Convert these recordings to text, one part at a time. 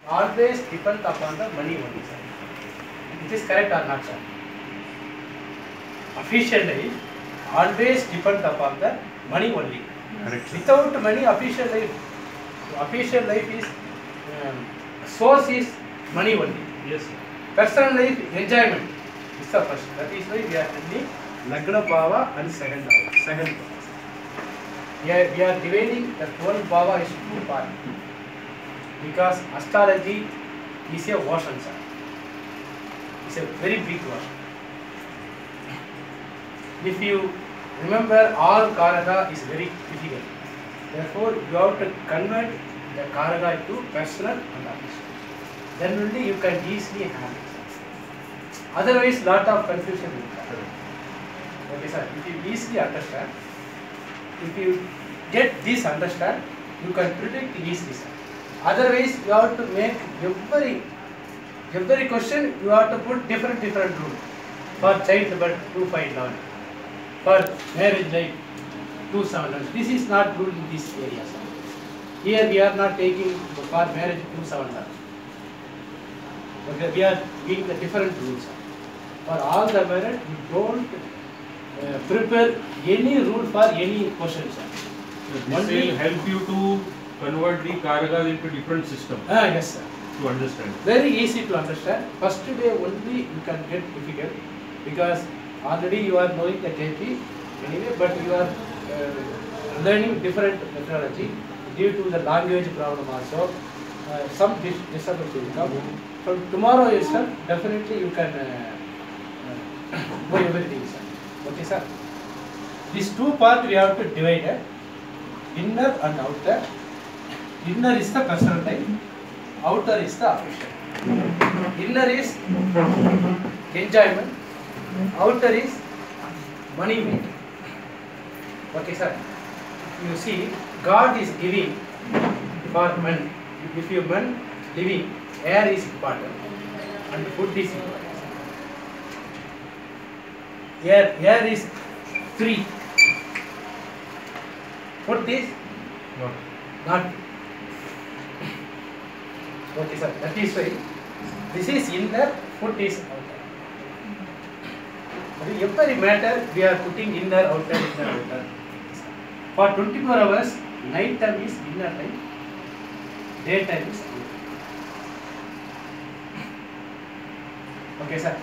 always depend upon the money only, sir. It is correct or not, sir? Official life always depend upon the money only. Correct. Without money, official life is source is money only. Yes, sir. Personal life enjoyment is the first. That is why we are telling Lagna Bhava and second house. Second house. We are dividing the 12 Bhava is two parts. Because astrology is a ocean, sir. It's a very big ocean. If you remember, all Karaka is very difficult. Therefore, you have to convert the Karaka to personal and official. Then only you can easily handle it. Otherwise, lot of confusion will come. Okay, sir. If you easily understand, if you get this understand, you can predict easily, sir. Otherwise, you have to make every question you have to put different rule. For childbirth 2.511, for marriage life 2.711. This is not rule in this area, sir. Here we are not taking for marriage 2.711. Okay, we are giving the different rules, sir. For all the marriage, you don't prepare any rule for any question, sir. This will help you to convert the Karagas into different systems. Yes, sir. To understand. Very easy to understand. First day only you can get difficult because already you are knowing the KP anyway, but you are learning different methodology due to the language problem also. Some disturbance will come. From tomorrow itself, definitely you can know everything, sir. Okay, sir. These two parts we have to divide: inner and outer. Inner is the personal life. Outer is the official. Inner is enjoyment. Outer is money making. Okay, sir. You see, God is giving for men. If you men living, air is important and food is important. Air is free. Food is not. Okay, sir. That is why this is inner, food is outer. Every matter we are putting inner, outer. For 24 hours, night time is inner time, daytime is outer. Okay, sir.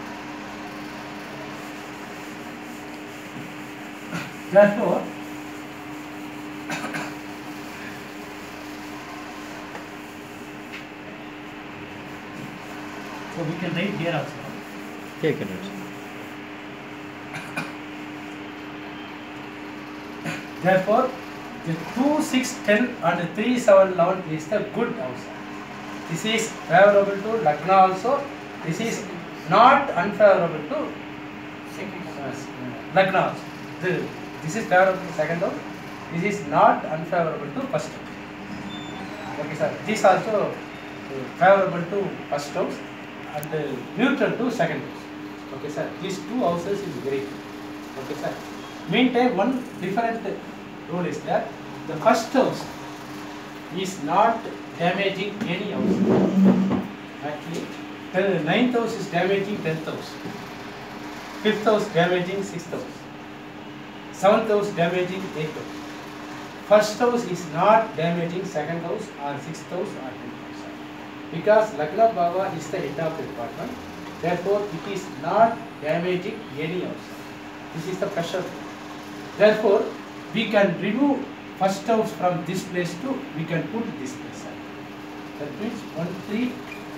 Therefore, so we can write here also. Take it. Therefore, the 2, 6, 10 and 3, 7, 11 is the good house. This is favorable to Lagna also. This is not unfavorable to Lagna also. This is favorable to second house. This is not unfavorable to first house. Okay, sir. This also favorable to first house and neutral to second house. Okay, sir. These two houses is great. Okay, sir. Meantime, one different rule is that the first house is not damaging any house. Actually, the 9th house is damaging 10th house. 5th house damaging 6th house. 7th house damaging 8th house. First house is not damaging second house or 6th house or 10th house. Because Lagna Bhava is the head of the department. Therefore, it is not damaging any house. This is the pressure. Therefore, we can remove first house from this place to we can put this place. That means 1, 3,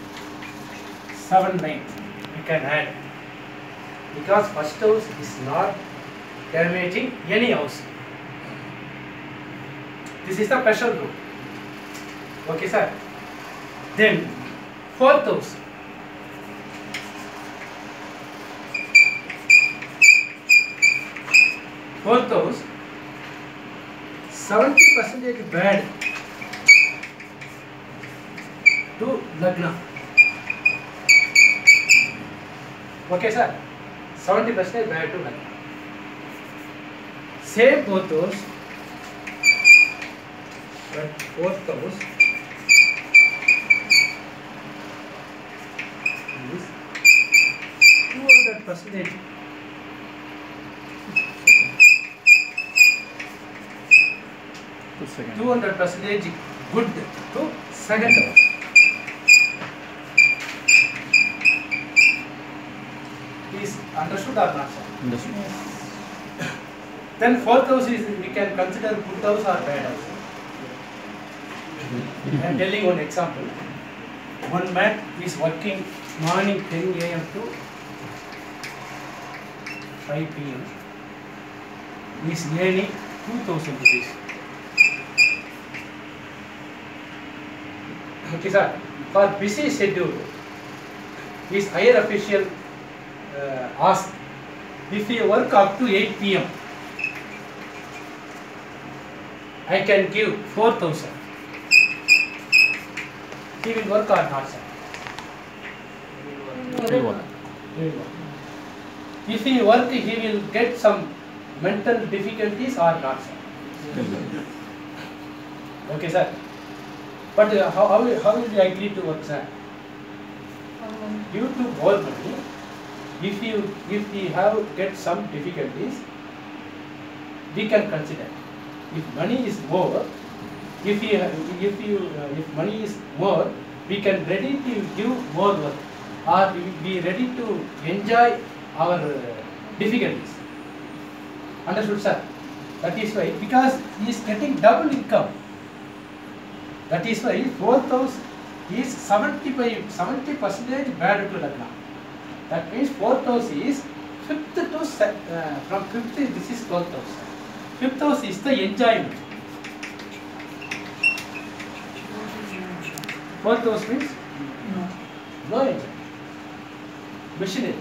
7, 9. We can add because first house is not damaging any house. This is the pressure rule. Okay, sir. Then 4th house. Fourth house, 70% bad to Lagna. Okay, sir. 70% bad to Lagna. Same both those, but fourth house 200%. 200% good to second house. Is understood or not, sir? Understood. Then fourth house is we can consider good house or bad house. I am telling one example. One man is working morning 10 a.m. to 5 p.m. He is earning 2,000 rupees. Okay, sir. For busy schedule, his higher official asked if you work up to 8 p.m. I can give 4,000. He will work or not, sir? Will work. He will work. If he work, he will get some mental difficulties or not, sir? Will work. Okay, sir. But how will you agree to work, sir? Due to more money, if you have get some difficulties, we can consider. If money is more, if money is more, we can ready to give more work, or we be ready to enjoy our difficulties. Understood, sir? That is why, because he is getting double income. That is why fourth house is 70% bad to Lagna. That means fourth house is fifth to from fifth. This is 12th house. Fifth house is the enjoyment. Fourth house means no enjoyment. Missionary.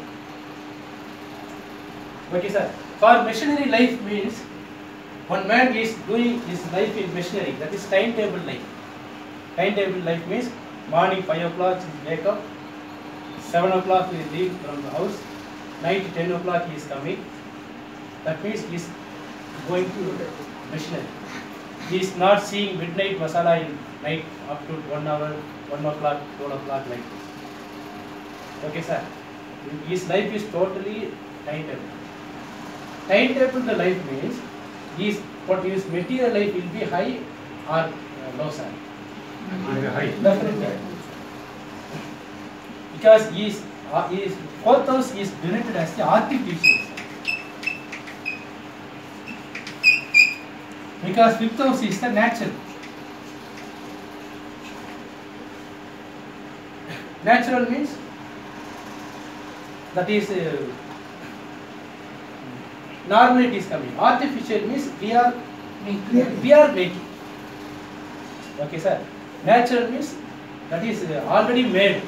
Okay, sir. For missionary life means one man is doing his life in missionary. That is timetable life. Timetable life means morning 5 o'clock he wake up, 7 o'clock he leave from the house, night 10 o'clock he is coming. That means he is going to missionary. He is not seeing midnight masala in night up to 1 hour, 1 o'clock, 12 o'clock like this. Okay, sir. His life is totally timetable. Timetable the life means what his material life will be high or low, sir? High. Definitely. Because his fourth house is denoted as the artificial. Because fifth house is the natural. Natural means that is normally it is coming. Artificial means we are making. Okay, sir. Natural means that is already made.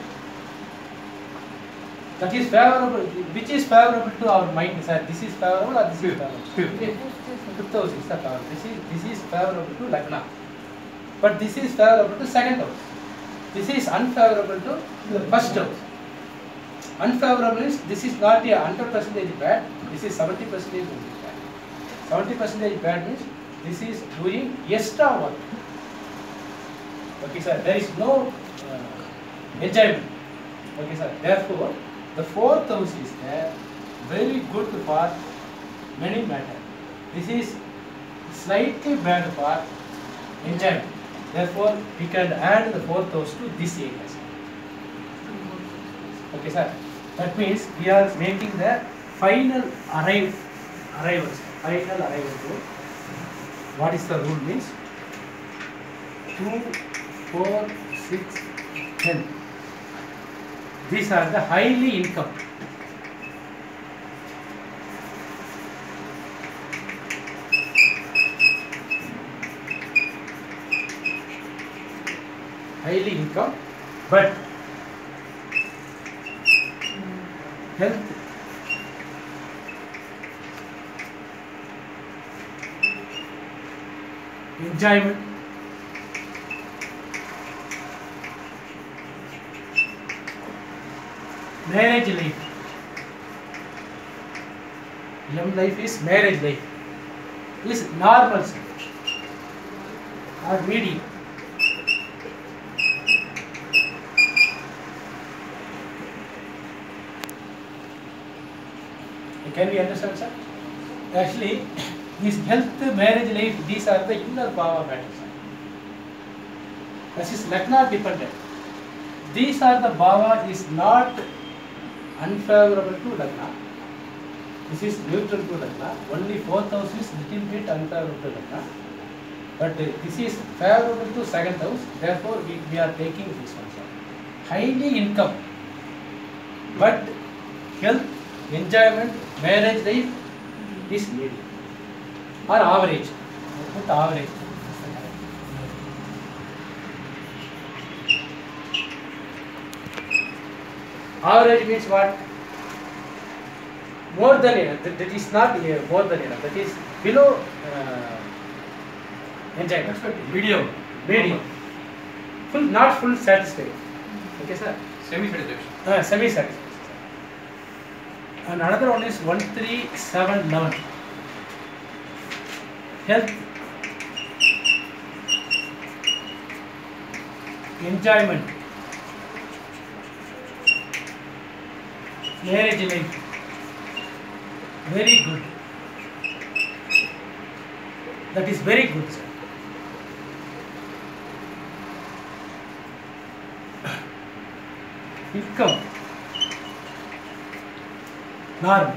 That is favorable. Which is favorable to our mind, sir? This is favorable or this is favorable? Fifth house is the favorable. This is favorable to Lagna. But this is favorable to second house. This is unfavorable to the first house. Unfavorable is this is not a 100% bad. This is 70% bad. 70% bad means this is doing extra work. Okay, sir. There is no enjoyment. Okay, sir. Therefore, the fourth house is there, very good for many matters. This is slightly bad for enjoyment. Therefore, we can add the fourth house to this area. Okay, sir. That means we are making the final arrivals. Final arrival rule. What is the rule means? 2, 4, 6, 10. These are the highly income. Highly income, but health, enjoyment, marriage life. Young life is marriage life. Is normal or medium. Can we understand, sir? Actually, this health, marriage life, these are the inner bhava matters. This is Lagna dependent. These are the bhava is not unfavorable to Lagna. This is neutral to Lagna. Only 4th house is little bit unfavorable to Lagna. But this is favorable to 2nd house. Therefore, we are taking this one, sir. Highly income. But health, enjoyment, marriage life is medium or average. Put average. Average means what? More than enough. That is not more than enough. That is below enjoyment. Medium. Medium. Full, not full satisfied. Okay, sir. Semi-satisfaction. Semi-satisfied. And another one is 13711. Health, enjoyment, marriage life, very good. That is very good, sir. Income, normal.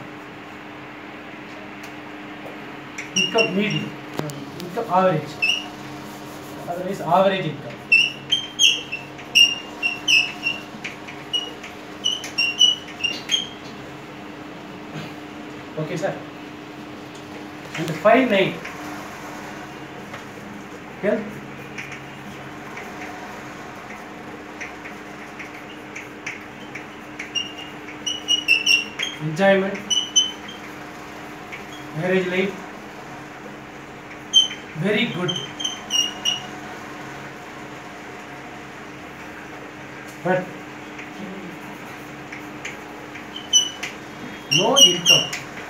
Income medium, income average, otherwise average income. Okay, sir. And the 5-9 health, enjoyment, marriage life, very good. But no income.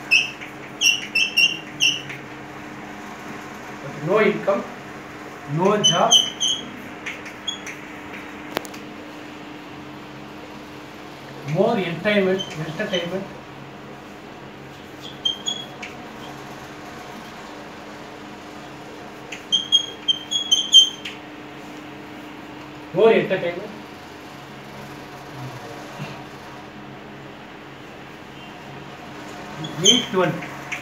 No income, no job, more entertainment, more entertainment, need 12.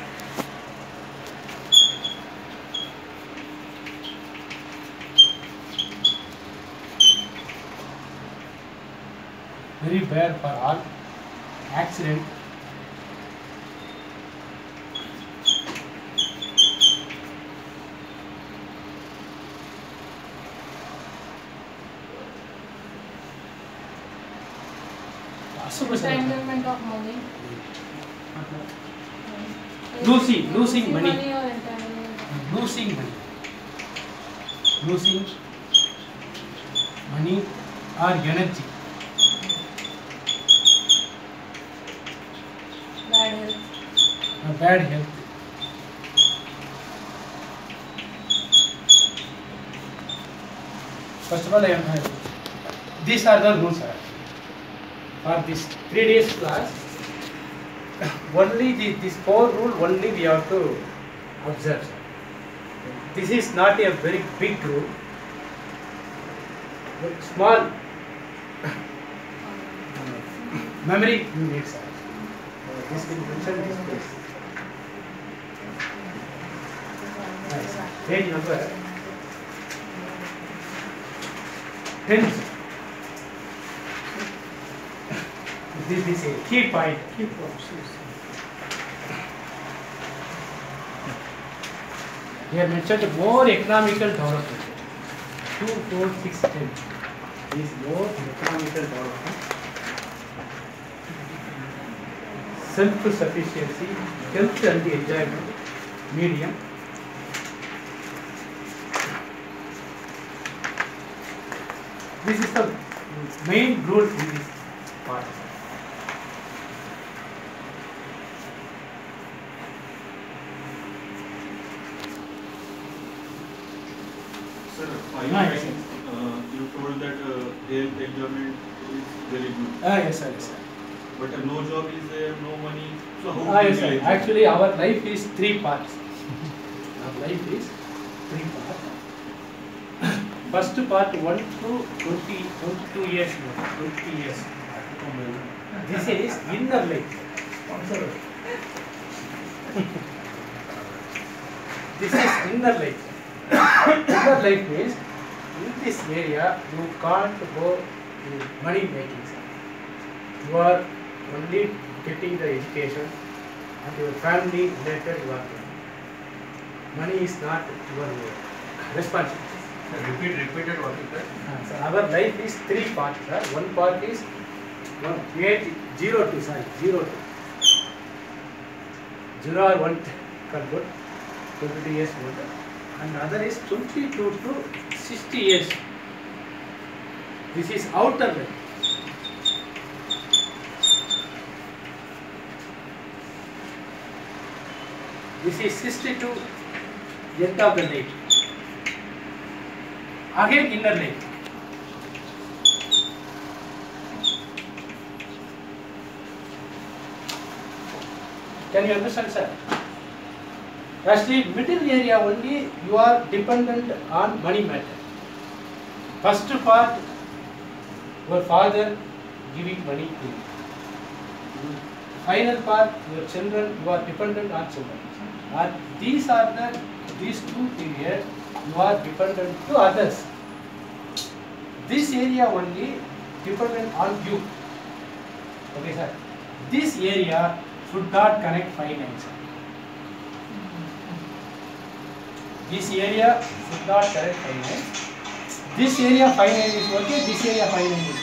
Very bad for all. Accident. Entanglement of money. Losing money. Or entanglement. Losing money. Losing money or energy. Bad health. Bad health. First of all, these are the rules, sir. For this 3 days class, only this 4 rule only we have to observe, sir. This is not a very big rule, but small memory you need, sir. This will mention this place. Nice. Page number 10. This is a key point. Here mentioned more economical development. 2, 4, 6, 10 is more economical development. Self-sufficiency, health and enjoyment, medium. This is the main rule in this part. Sir, Nice. you told that health enjoyment is very good. Yes, sir. Yes, sir. But no job is there, no money. So how Ah, do yes, you sir. enjoy? Actually, our life is three parts. Our life is three parts. First part 1 to 20, 22 years. 20 years. This is inner life. This is inner life. Inner life means in this area you can't go in money making. You are only getting the education and your family related you are doing. Money is not your responsibility. Repeated what is that? So our life is three parts. One part is age 0 to 0 or 1 can put 22 years old, and other is 22 to 60 years. This is outer life. This is 60 to end of the life. Again inner life. Can you understand, sir? Actually, middle area only you are dependent on money matter. First part, your father giving money to you. Final part, your children, you are dependent on children. And these two periods, you are dependent to others. This area only dependent on you. Okay, sir. This area should not connect finance. This area should not connect finance. This area finance is okay, this area finance is